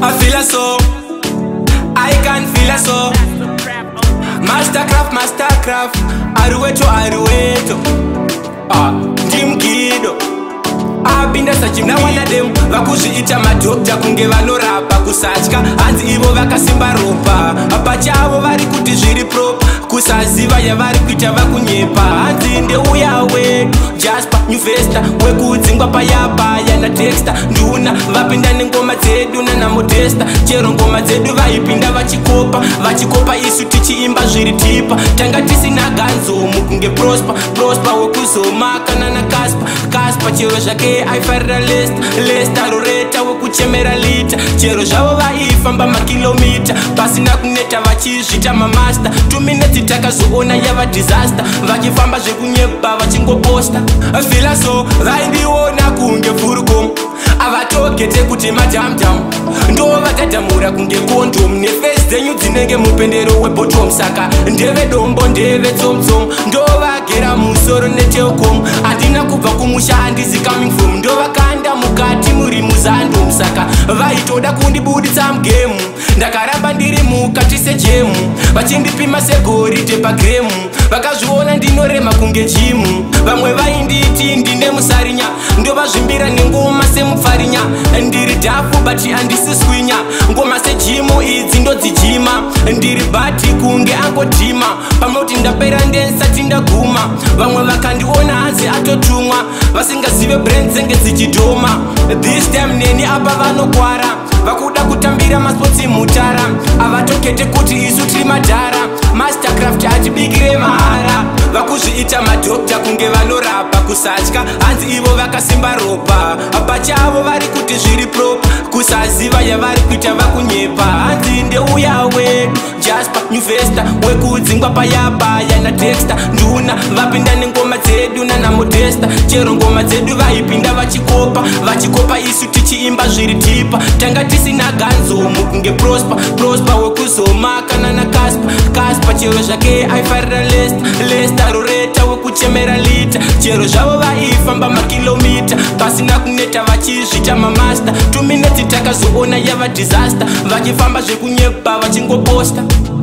I feel so, I can feel so. Mastercraft, aruweto. Team Kido. Abinda sachimna wana dem vakuzviita madokta kunge vanorapa kusatya hanzi ivo vakasimba ropa pachavo vari kuti zviri propa kusaziva yavari kuita vakunyepa hanzi ndeuya wedu Jasper Nyuvesta wekudzingwa payapaya natexta nduna vapinda nengoma dzedu nanamodesta chero ngoma dzedu vaipinda vachikopa isu tichiimba zviri tipa tanga tisina ganzo mukunge prosper wekuzomaka Kaspa chero zvake aifarira Lesta roreta wekuchemera lita chero zvavo vaifamba makilomita pasina kuneta vachizvita mamasta 2 minutes takazoona yava disaster vachifamba zvekunyeba vachingoposta fila so vaindiona kunge furukom avatogete kuti madamdam ndo vatadhamura kunge kondom nefesi dzenyu dzinenge mupendero webottom saka ndeve dombo ndeve tsomtsom ndo vagera musoro neteokom handina kubva kumusha handisi coming from ndo vakanda mukati muri muzandom saka vaitoda kundibuditsa mugemu ndakaramba ndiri mukati sejemu vachindipima segorite pagremu vakazviona ndinorema kunge jimu vamwe vainditi ndine musarinya ndo vazvimbira nengoma semupfarinya ndiri dhafu but handisi swinya ngoma sejimu idzi ndodzijima ndiri bati kunge angodhima pamoti ndapera ndensati ndaguma vamwe vakandiona hanzi atotumwa vasingazive brand dzenge dzichidhoma this time neni apa vanokwara vakuda kutambira maspotsi mutara avatokete kuti isu tiri madhara Mastercraft atibigire mahara vakuzviita madokta kunge vanorapa kusatya hanzi ivo vakasimba ropa pachavo vari kuti zviri propa kusaziva yavari kuita vakunyepa hanzi ndeuya wedu Jasper Nyuvesta wekudzingwa payapaya natexta nduna vapinda nengoma dzedu nanamodesta chero ngoma dzedu vaipinda vachikopa isu tichiimba zviri tipa tanga tisina ganzo mukunge prosper wekuzomaka Kaspa chero zvake aifarira Lesta roreta wekuchemera lita chero zvavo vaifamba makilomita pasina kuneta vachizvita mamasta 2 minutes takazoona yava disaster vachifamba zvekunyeba vachingoposta